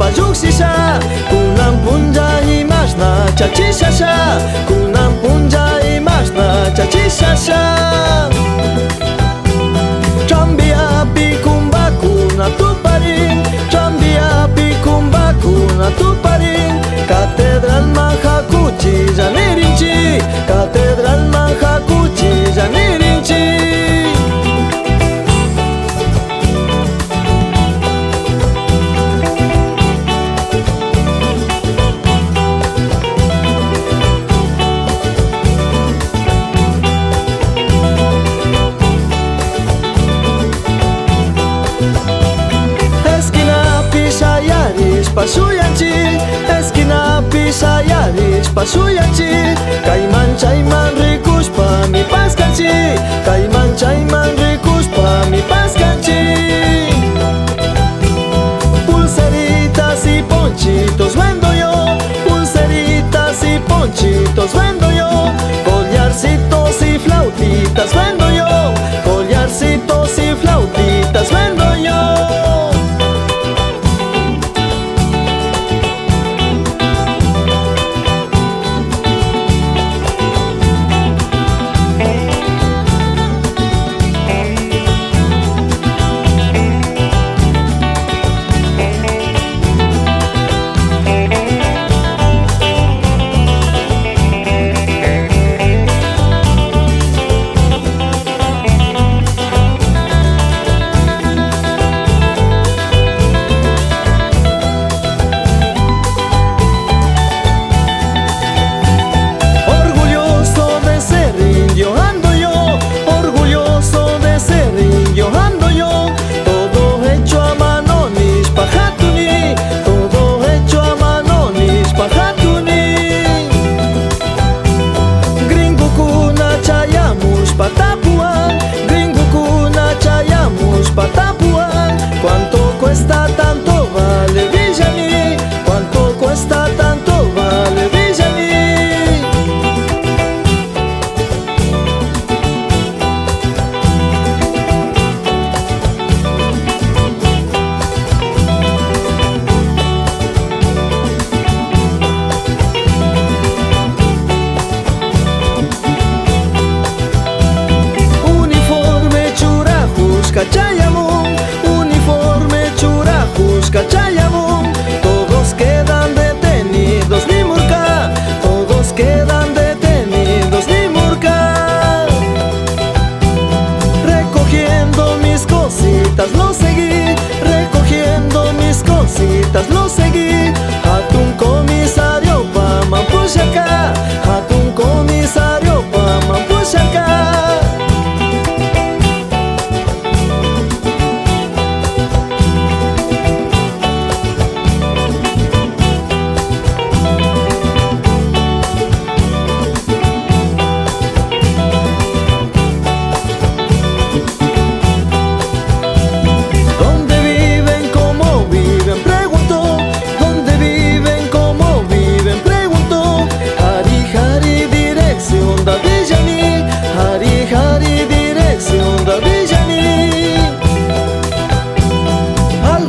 lluksisha kunan punlla imashna chachishasha kunan punlla imashna chachishasha Tranviapi kumbakuna tuparin Tranviapi kumbakuna tuparin Catedral Mahakuchi llanirinchi Catedral Mahakuchi llanirinchi Pasuyanchi, esquinapi sayaris pasuyanchi Kayman chayman rikuspa mi paskanchi Kayman chayman rikuspa mi paskanchi Pulseritas y ponchitos vendo yo Pulseritas y ponchitos vendo yo Collarcitos y flautitas vendo yo Collarcitos y flautitas vendo yo ¿Cuánto cuesta tanto vale Villani? ¿Cuánto cuesta tanto vale Villani? Uniforme churajus Cachayamun Cachayamun, todos quedan detenidos Nimurka, todos quedan detenidos Nimurka. Recogiendo mis cositas lo seguí, recogiendo mis cositas lo seguí. Hatun comisario pa Mampushaka, hatun comisario pa Mampushaka.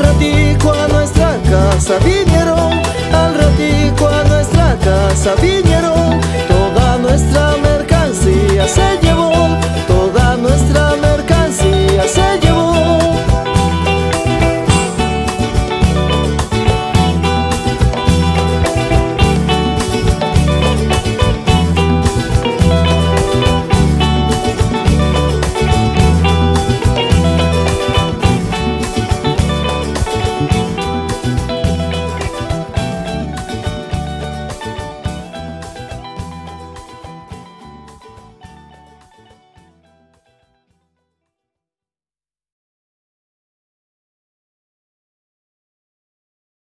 Vinieron, al ratico a nuestra casa vinieron.